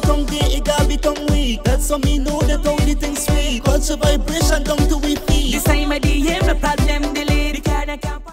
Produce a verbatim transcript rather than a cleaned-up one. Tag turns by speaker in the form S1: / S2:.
S1: tongue gay, it got become weak. That's how me know that only thing sweet. Culture vibration down to we feet.
S2: This time I D M, the problem delay.